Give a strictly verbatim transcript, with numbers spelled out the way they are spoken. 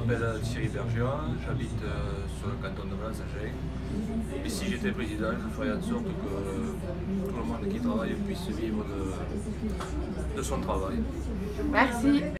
m'appelle Thierry Bergeron, j'habite euh, sur le canton de Valence-Agen. Et si j'étais président, je ferais en sorte que euh, tout le monde qui travaille puisse vivre de, de son travail. Merci.